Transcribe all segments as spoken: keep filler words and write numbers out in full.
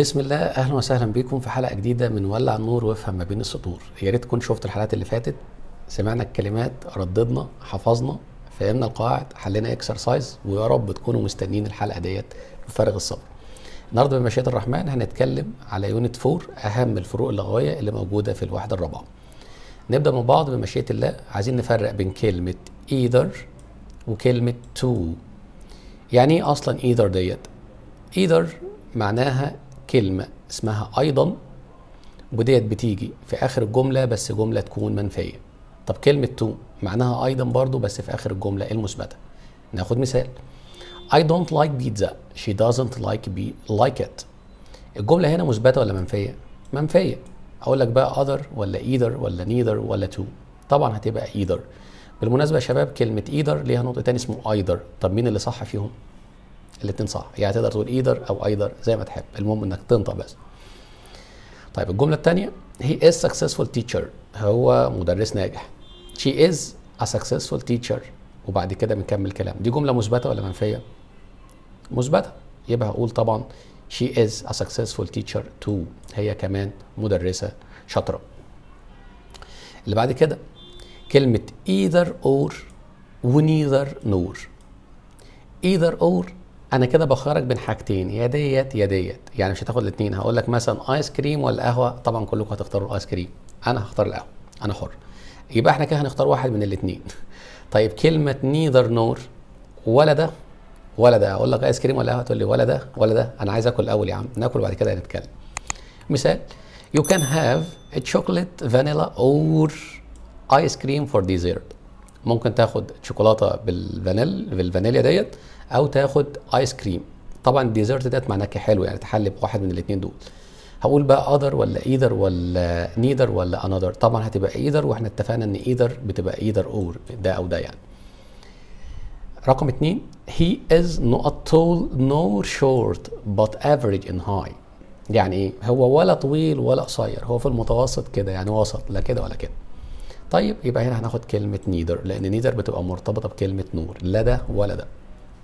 بسم الله، اهلا وسهلا بكم في حلقه جديده من ولع النور وافهم ما بين السطور. يا ريت تكون شفت الحلقات اللي فاتت، سمعنا الكلمات، رددنا، حفظنا، فهمنا القواعد، حلينا اكسرسايز، ويا رب تكونوا مستنيين الحلقه ديت بفارغ الصبر. النهارده بمشيئه الرحمن هنتكلم على يونت فور، اهم الفروق اللغويه اللي موجوده في الوحده الرابعه. نبدا مع بعض بمشيئه الله. عايزين نفرق بين كلمه either وكلمه to. يعني ايه اصلا either ديت؟ either معناها كلمة اسمها أيضا، وديت بتيجي في آخر الجملة بس جملة تكون منفية. طب كلمة تو معناها أيضا برضو بس في آخر الجملة المثبتة. ناخد مثال: I don't like pizza. She doesn't like be like it. الجملة هنا مثبتة ولا منفية؟ منفية. أقول لك بقى other ولا either ولا neither ولا to؟ طبعا هتبقى either. بالمناسبة يا شباب، كلمة either ليها نقطة تاني اسمه either. طب مين اللي صح فيهم؟ الاتنين صح، يعني تقدر تقول ايذر او ايذر زي ما تحب، المهم انك تنطق بس. طيب الجمله الثانيه: he is successful teacher. هو مدرس ناجح. she is a successful teacher. وبعد كده بنكمل كلام. دي جمله مثبته ولا منفيه؟ مثبته، يبقى هقول طبعا she is a successful teacher too. هي كمان مدرسه شاطره. اللي بعد كده كلمه either or و neither nor. either or انا كده بخرج بين حاجتين، يا ديت يا ديت، يعني مش هتاخد الاثنين. هقول لك مثلا ايس كريم ولا قهوه، طبعا كلكم هتختاروا الايس كريم، انا هختار القهوه، انا حر. يبقى احنا كده هنختار واحد من الاثنين. طيب كلمه نيذر نور، ولا ده ولا ده. اقول لك ايس كريم ولا قهوه، تقول لي ولا ده ولا ده. انا عايز اكل الاول يا عم، ناكل وبعد كده نتكلم. مثال: you can have a chocolate vanilla or ice cream for dessert. ممكن تاخد شوكولاته بالفانيل بالفانيليا ديت، او تاخد ايس كريم. طبعا الديزرت ديت معناه حلو، يعني تحلي بواحد من الاثنين دول. هقول بقى other ولا either ولا neither ولا another؟ طبعا هتبقى either، واحنا اتفقنا ان either بتبقى either or، ده او ده يعني. رقم اتنين: he is not tall nor short but average in height. يعني ايه؟ هو ولا طويل ولا قصير، هو في المتوسط كده، يعني وسط، لا كده ولا كده. طيب يبقى هنا هناخد كلمة neither، لأن neither بتبقى مرتبطة بكلمة نور، لا ده ولا ده.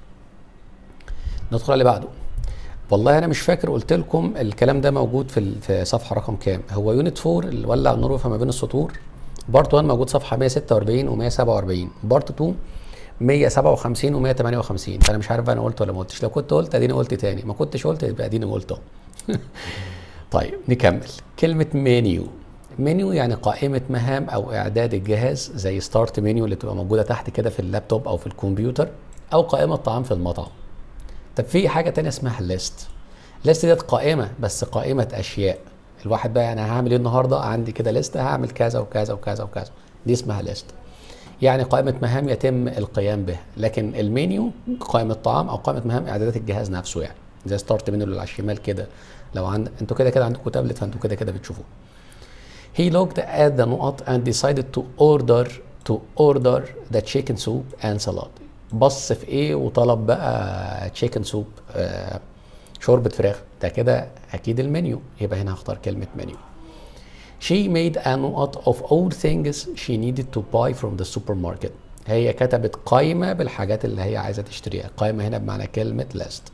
ندخل على اللي بعده. والله أنا مش فاكر قلت لكم الكلام ده موجود في في صفحة رقم كام. هو يونت فور اللي ولع النور وفهم ما بين السطور. بارت واحد موجود صفحة مية ستة وأربعين و مية سبعة وأربعين، بارت اتنين مية سبعة وخمسين و مية تمانية وخمسين. فأنا مش عارف أنا قلت ولا ما قلتش. لو كنت قلت أديني قلت تاني، ما كنتش قلت يبقى أديني قلت أهو. طيب نكمل. كلمة منيو. منيو يعني قائمة مهام أو إعداد الجهاز، زي ستارت منيو اللي بتبقى موجودة تحت كده في اللابتوب أو في الكمبيوتر، أو قائمة طعام في المطعم. طب في حاجة تانية اسمها ليست. ليست ديت قائمة، بس قائمة أشياء. الواحد بقى يعني هعمل إيه النهاردة؟ عندي كده ليست، هعمل كذا وكذا وكذا وكذا. دي اسمها ليست، يعني قائمة مهام يتم القيام بها. لكن المنيو قائمة طعام أو قائمة مهام إعدادات الجهاز نفسه، يعني زي ستارت منيو اللي على الشمال كده. لو عند انتوا كده كده عندكم تابلت، فانتوا كده كده بتشوفوه. He looked at the نقط and decided to order to order the chicken soup and salad. بص في ايه وطلب بقى chicken soup، آه شوربة فراخ. ده كده اكيد المنيو، يبقى هنا هختار كلمة منيو. She made a note of all things she needed to buy from the supermarket. هي كتبت قائمة بالحاجات اللي هي عايزة تشتريها. قائمة هنا بمعنى كلمة list.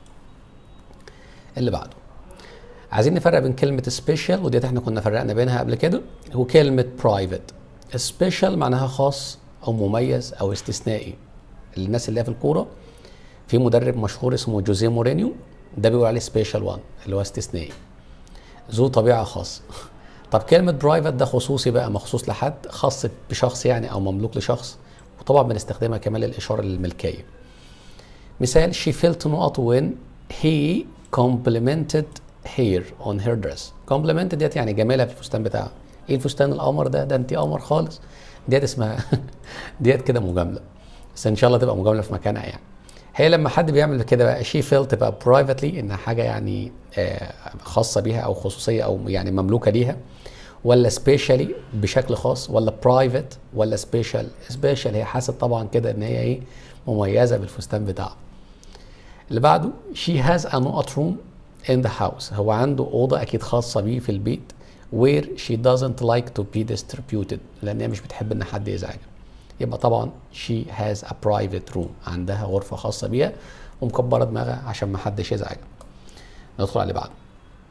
اللي بعده عايزين نفرق بين كلمة سبيشال، وديت احنا كنا فرقنا بينها قبل كده، وكلمة برايفت. سبيشال معناها خاص أو مميز أو استثنائي. الناس اللي هي في الكورة، في مدرب مشهور اسمه جوزيه مورينيو، ده بيقول عليه سبيشال وان، اللي هو استثنائي، ذو طبيعة خاصة. طب كلمة برايفت ده خصوصي بقى، مخصوص لحد، خاص بشخص يعني، أو مملوك لشخص. وطبعا بنستخدمها كمان للإشارة للملكية. مثال: she felt نقط when he complimented hair on her dress. compliment ديت يعني جمالها في الفستان بتاعها. ايه الفستان القمر ده؟ ده انت قمر خالص. ديت اسمها ديت كده مجامله، بس ان شاء الله تبقى مجامله في مكانها يعني. هي لما حد بيعمل كده بقى she felt تبقى privately، انها حاجه يعني خاصه بيها او خصوصيه او يعني مملوكه ليها، ولا specially بشكل خاص، ولا private، ولا special. special هي حاسه طبعا كده ان هي ايه، مميزه بالفستان بتاعها. اللي بعده she has a نقط room in the house. هو عنده أوضة أكيد خاصة بيه في البيت where she doesn't like to be distributed، لأن هي مش بتحب إن حد يزعجها. يبقى طبعا she has a private room، عندها غرفة خاصة بيها ومكبرة دماغها عشان ما حدش يزعجها. ندخل على اللي بعده.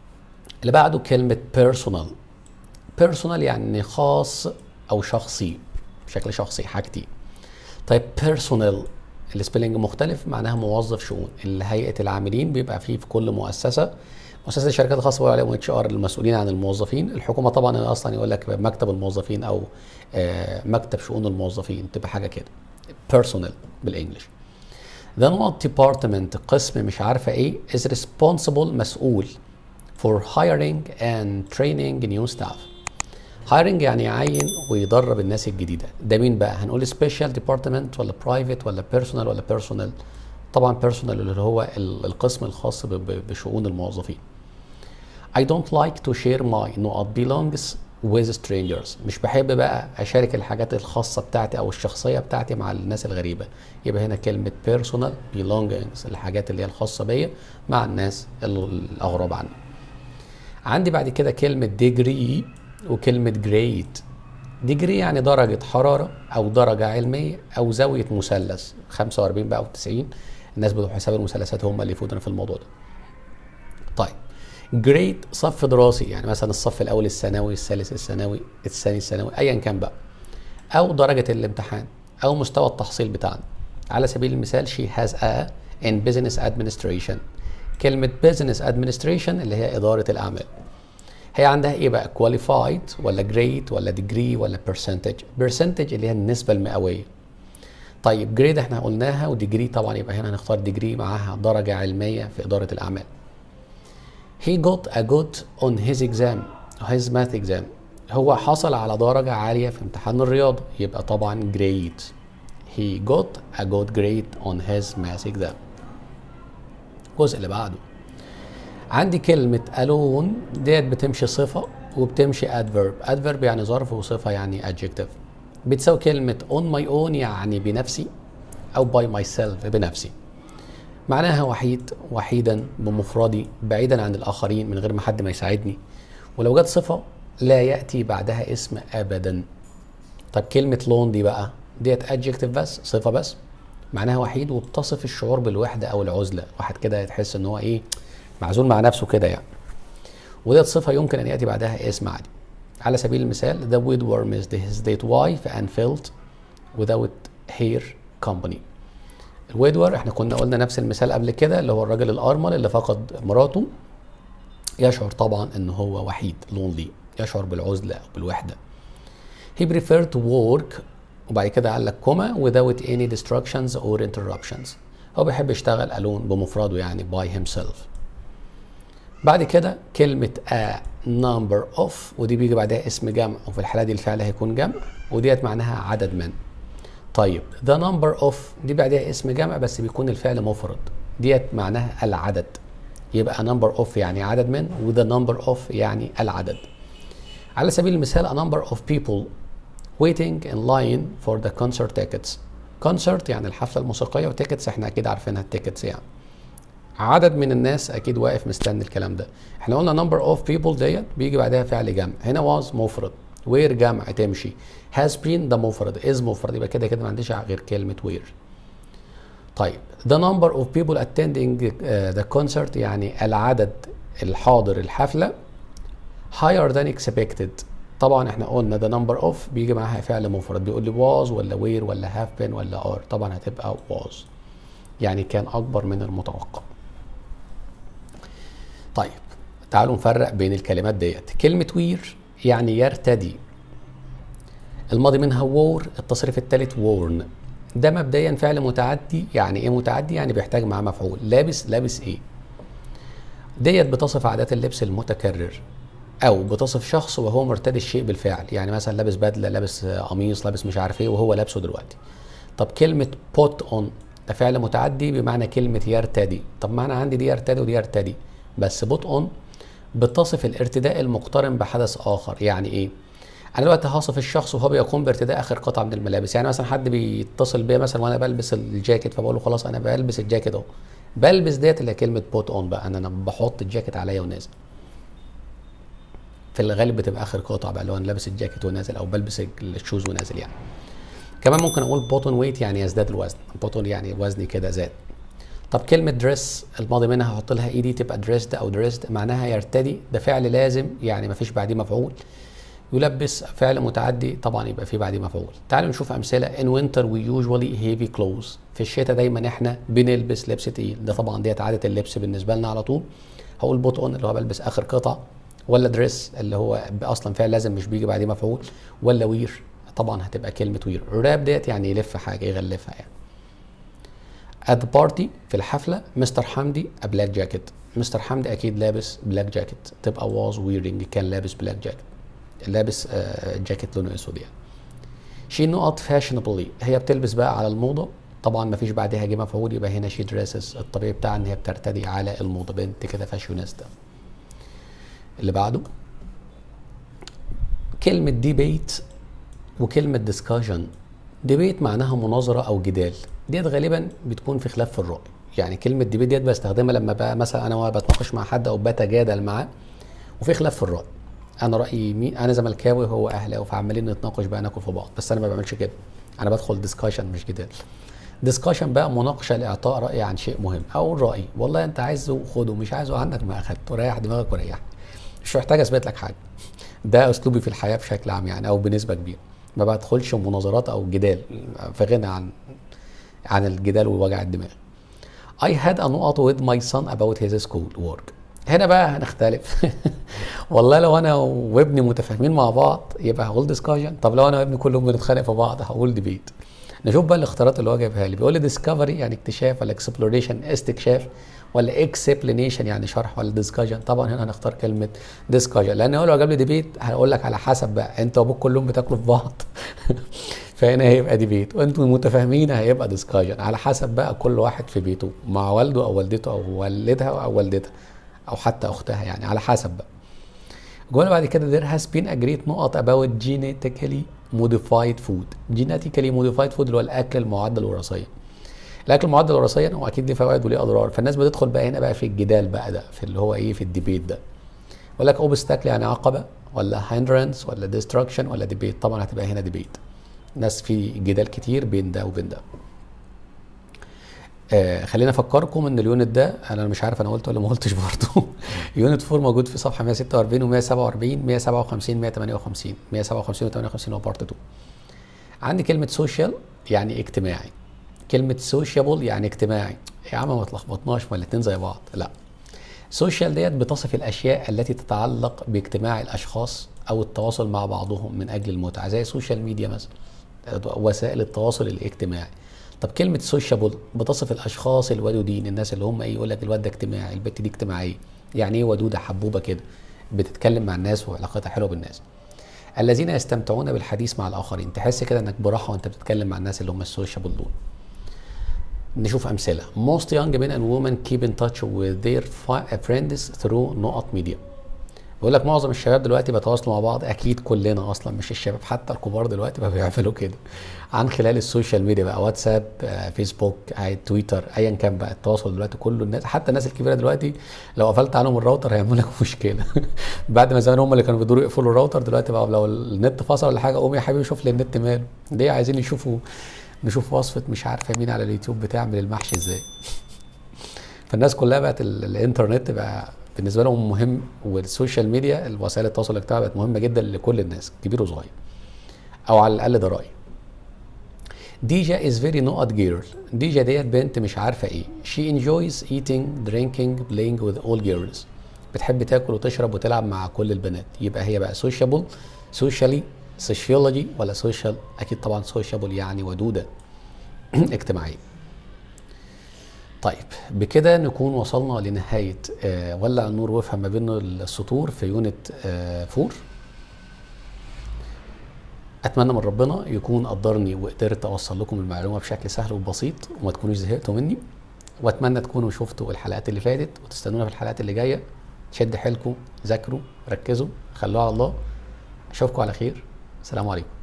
اللي بعده كلمة personal. personal يعني خاص أو شخصي، بشكل شخصي حاجتي. طيب personal السبيلنج مختلف، معناها موظف شؤون. اللي هيئة العاملين بيبقى فيه في كل مؤسسة، مؤسسة الشركات الخاصة بيقول عليهم اتش ار، المسؤولين عن الموظفين. الحكومة طبعا أصلا يقول لك مكتب الموظفين أو مكتب شؤون الموظفين، تبقى حاجة كده personal بالإنجلش. The not department قسم مش عارفة إيه is responsible مسؤول for hiring and training new staff. hiring يعني يعين ويدرب الناس الجديدة. ده مين بقى؟ هنقول special department ولا private ولا personal ولا personal؟ طبعا personal اللي هو القسم الخاص بشؤون الموظفين. I don't like to share my not belongs with strangers. مش بحب بقى أشارك الحاجات الخاصة بتاعتي أو الشخصية بتاعتي مع الناس الغريبة. يبقى هنا كلمة personal belongings الحاجات اللي هي الخاصة بيا مع الناس الأغراب عني. عندي بعد كده كلمة degree وكلمة grade. degree يعني درجة حرارة أو درجة علمية أو زاوية مثلث خمسة وأربعين بقى أو تسعين. الناس بتوع حساب المثلثات هم اللي يفوتنا في الموضوع ده. طيب جريد صف دراسي، يعني مثلا الصف الاول الثانوي، الثالث الثانوي، الثاني الثانوي، ايا كان بقى، او درجه الامتحان او مستوى التحصيل بتاعنا. على سبيل المثال she has a in business administration. كلمه business administration اللي هي اداره الاعمال. هي عندها ايه بقى؟ qualified ولا grade ولا degree ولا percentage؟ percentage اللي هي النسبه المئويه. طيب جريد احنا قلناها، وديجري طبعا يبقى هنا هنختار ديجري معاها درجه علميه في اداره الاعمال. He got a good on his exam, his math exam. هو حصل على درجة عالية في امتحان الرياضة، يبقى طبعا great. He got a good grade on his math exam. الجزء اللي بعده عندي كلمة alone، ديت بتمشي صفة وبتمشي adverb. adverb يعني ظرف، وصفة يعني adjective. بتساوي كلمة on my own يعني بنفسي، أو by myself بنفسي. معناها وحيد، وحيدا بمفردي، بعيدا عن الآخرين من غير ما حد ما يساعدني. ولو جت صفة لا يأتي بعدها اسم أبدا. طب كلمة لون دي بقى ديت adjective بس، صفة بس، معناها وحيد وبتصف الشعور بالوحدة أو العزلة. واحد كده يتحس إن هو إيه، معزول مع نفسه كده يعني. وديت صفة يمكن أن يأتي بعدها اسم عادي. على سبيل المثال the woodworm is his dead wife and felt without her company. الويدور احنا كنا قلنا نفس المثال قبل كده، اللي هو الراجل الارمل اللي فقد مراته، يشعر طبعا ان هو وحيد lonely، يشعر بالعزله او بالوحده. he preferred to work، وبعد كده قال لك كوما without any distractions or interruptions. هو بيحب يشتغل alone بمفرده يعني by himself. بعد كده كلمه a number of، ودي بيجي بعدها اسم جمع، وفي الحاله دي الفعل هيكون جمع، وديت معناها عدد من. طيب the number of دي بعدها اسم جمع بس بيكون الفعل مفرد، ديت معناها العدد. يبقى number of يعني عدد من، وthe number of يعني العدد. على سبيل المثال a number of people waiting in line for the concert tickets. concert يعني الحفلة الموسيقية، وتيكتس احنا اكيد عارفينها التيكتس يعني. عدد من الناس اكيد واقف مستني الكلام ده. احنا قلنا number of people ديت بيجي بعدها فعل جمع، هنا was مفرد، where جمع تمشي، has been ده مفرد، is مفرد، يبقى كده كده ما عنديش غير كلمة where. طيب the number of people attending uh, the concert يعني العدد الحاضر الحفلة higher than expected. طبعا احنا قلنا the number of بيجي معاها فعل مفرد، بيقول لي was ولا where ولا have been ولا are، طبعا هتبقى was يعني كان أكبر من المتوقع. طيب تعالوا نفرق بين الكلمات ديت. كلمة where يعني يرتدي، الماضي منها wore، التصريف الثالث worn. ده مبدئيا فعل متعدي. يعني ايه متعدي؟ يعني بيحتاج معاه مفعول. لابس، لابس ايه؟ ديت بتصف عادات اللبس المتكرر، او بتصف شخص وهو مرتدي الشيء بالفعل، يعني مثلا لابس بدله، لابس قميص، لابس مش عارف ايه وهو لابسه دلوقتي. طب كلمه put on ده فعل متعدي بمعنى كلمه يرتدي. طب معنى عندي دي يرتدي ودي يرتدي، بس put on بتصف الارتداء المقترن بحدث اخر. يعني ايه؟ انا دلوقتي هصف الشخص وهو بيقوم بارتداء اخر قطعه من الملابس. يعني مثلا حد بيتصل بيا مثلا وانا بلبس الجاكيت، فبقول له خلاص انا بلبس الجاكيت اهو. بلبس ديت اللي هي كلمه بوت اون بقى، انا انا بحط الجاكيت عليا ونازل. في الغالب بتبقى اخر قطعه بقى، لو انا لابس الجاكيت ونازل، او بلبس الشوز ونازل يعني. كمان ممكن اقول بوتون ويت يعني يزداد الوزن، بوتون يعني وزني كده زاد. طب كلمة دريس الماضي منها هحط لها اي دي تبقى دريسد او دريسد، معناها يرتدي، ده فعل لازم يعني مفيش بعديه مفعول. يلبس فعل متعدي طبعا يبقى فيه بعديه مفعول. تعالوا نشوف امثله. in winter we usually heavy clothes. في الشتاء دايما احنا بنلبس لبس تقيل، ده طبعا ديت عاده اللبس بالنسبه لنا على طول. هقول بوت اون اللي هو بلبس اخر قطعه، ولا دريس اللي هو اصلا فعل لازم مش بيجي بعديه مفعول، ولا وير طبعا هتبقى كلمه وير. راب ديت يعني يلف حاجه يغلفها يعني. at the party في الحفله مستر حمدي a black jacket. مستر حمدي اكيد لابس بلاك جاكيت، تبقى was wearing كان لابس بلاك جاكيت، لابس جاكيت لونه اسود يعني. شي نقط فاشنبلي هي بتلبس بقى على الموضه، طبعا ما فيش بعدها جه مفعول يبقى هنا شي دريسز، الطبيعي بتاعها ان هي بترتدي على الموضه، بنت كده فاشيونيستا. اللي بعده كلمه ديبيت وكلمه ديسكشن. ديبيت معناها مناظره او جدال، ديت غالبا بتكون في خلاف في الراي. يعني كلمه ديبيت ديت بستخدمها لما بقى مثلا انا بتناقش مع حد او بتجادل معاه وفي خلاف في الراي، انا رايي مين، انا زملكاوي هو اهلاوي فعمالين نتناقش بقى ناكل في بعض، بس انا ما بعملش كده، انا بدخل ديسكشن مش جدال. ديسكشن بقى مناقشه لاعطاء راي عن شيء مهم، او رايي والله انت عايزه خده مش عايزه عندك ما اخدته، ريح دماغك وريحني، مش محتاج اثبت لك حاجه. ده اسلوبي في الحياه بشكل عام يعني، او بنسبه كبيره ما بدخلش مناظرات او جدال، في غنى عن عن الجدال ووجع الدماغ. I had a نقط with my son about his school work. هنا بقى هنختلف. والله لو انا وابني متفاهمين مع بعض يبقى هقول ديسكشن، طب لو انا وابني كلهم بنتخانق في بعض هقول ديبيت. نشوف بقى الاختيارات اللي هو جايبها لي. بيقول لي ديسكفري يعني اكتشاف، ولا اكسبلوريشن استكشاف، ولا اكسبلينيشن يعني شرح، ولا ديسكشن. طبعا هنا هنختار كلمه ديسكشن، لان هو لو جاب لي ديبيت هقول لك على حسب بقى انت وابوك كلهم بتاكلوا في بعض. فهنا هيبقى ديبيت، وانتم متفاهمين هيبقى ديسكشن، على حسب بقى كل واحد في بيته مع والده او والدته او والدها او والدتها او حتى اختها يعني، على حسب بقى. الجمله بعد كده there has been a great نقط about genetically modified food. genetically modified food اللي هو الاكل المعدل وراثيا. الاكل المعدل وراثيا هو اكيد ليه فوائد وليه اضرار، فالناس بتدخل بقى هنا بقى في الجدال بقى ده، في اللي هو ايه، في الديبيت ده. يقول لك obstacle يعني عقبه، ولا hindrance، ولا destruction، ولا debate. طبعا هتبقى هنا debate. ناس في جدال كتير بين ده وبين ده. آه خلينا افكركم ان اليونت ده انا مش عارف انا قلت ولا ما قلتش برضه. يونت أربعة موجود في صفحه مية وستة وأربعين و147 مية وسبعة وخمسين مية وتمانية وخمسين مية وسبعة وخمسين و58 هو بارت اتنين. عندي كلمه سوشيال يعني اجتماعي، كلمه سوشيابل يعني اجتماعي. يا عم ما تلخبطناش، ما الاتنين زي بعض، لا. سوشيال ديت بتصف الاشياء التي تتعلق باجتماع الاشخاص او التواصل مع بعضهم من اجل المتعه، زي السوشيال ميديا مثلا، وسائل التواصل الاجتماعي. طب كلمه سوشيابل بتصف الاشخاص الودودين، الناس اللي هم ايه، يقول لك الواد ده اجتماعي، البت دي اجتماعيه. يعني ايه ودوده؟ حبوبه كده، بتتكلم مع الناس وعلاقتها حلوه بالناس. الذين يستمتعون بالحديث مع الاخرين، تحس كده انك براحه وانت بتتكلم مع الناس اللي هم السوشيابل دول. نشوف امثله. most young men and women keep in touch with their friends through نقط media. بيقول لك معظم الشباب دلوقتي بيتواصلوا مع بعض، اكيد كلنا اصلا مش الشباب، حتى الكبار دلوقتي بقى بيعملوا كده عن خلال السوشيال ميديا بقى، واتساب، فيسبوك، تويتر، ايا كان بقى التواصل دلوقتي كله. الناس حتى الناس الكبيره دلوقتي لو قفلت عنهم الراوتر هيعملوا لك مشكله. بعد ما زمان هم اللي كانوا بيدوروا يقفلوا الراوتر، دلوقتي بقى لو النت فصل ولا حاجه قوم يا حبيبي شوف لي النت ماله، ليه عايزين يشوفوا نشوف وصفه مش عارفه مين على اليوتيوب بتعمل المحشي ازاي. فالناس كلها بقت الانترنت بقى بالنسبه لهم مهم، والسوشيال ميديا الوسائل التواصل الاجتماعي بقت مهمه جدا لكل الناس كبير وصغير، او على الاقل ده رايي. ديجا از فيري نقط جيرل. ديجا ديت بنت مش عارفه ايه. شي انجويز ايتينج درينكينج بلاينج وذ اول جيرلز. بتحب تاكل وتشرب وتلعب مع كل البنات. يبقى هي بقى سوشيابل، سوشيالي، سوشيولوجي، ولا سوشيال؟ اكيد طبعا سوشيابل يعني ودوده اجتماعيه. طيب بكده نكون وصلنا لنهاية آه ولع النور وافهم ما بين السطور في يونت آه فور. أتمنى من ربنا يكون قدرني وقدرت أوصل لكم المعلومة بشكل سهل وبسيط وما تكونوش زهقتوا مني، وأتمنى تكونوا شفتوا الحلقات اللي فاتت وتستنونا في الحلقات اللي جاية. شد حيلكم، ذاكروا، ركزوا، خلوها على الله. أشوفكم على خير. السلام عليكم.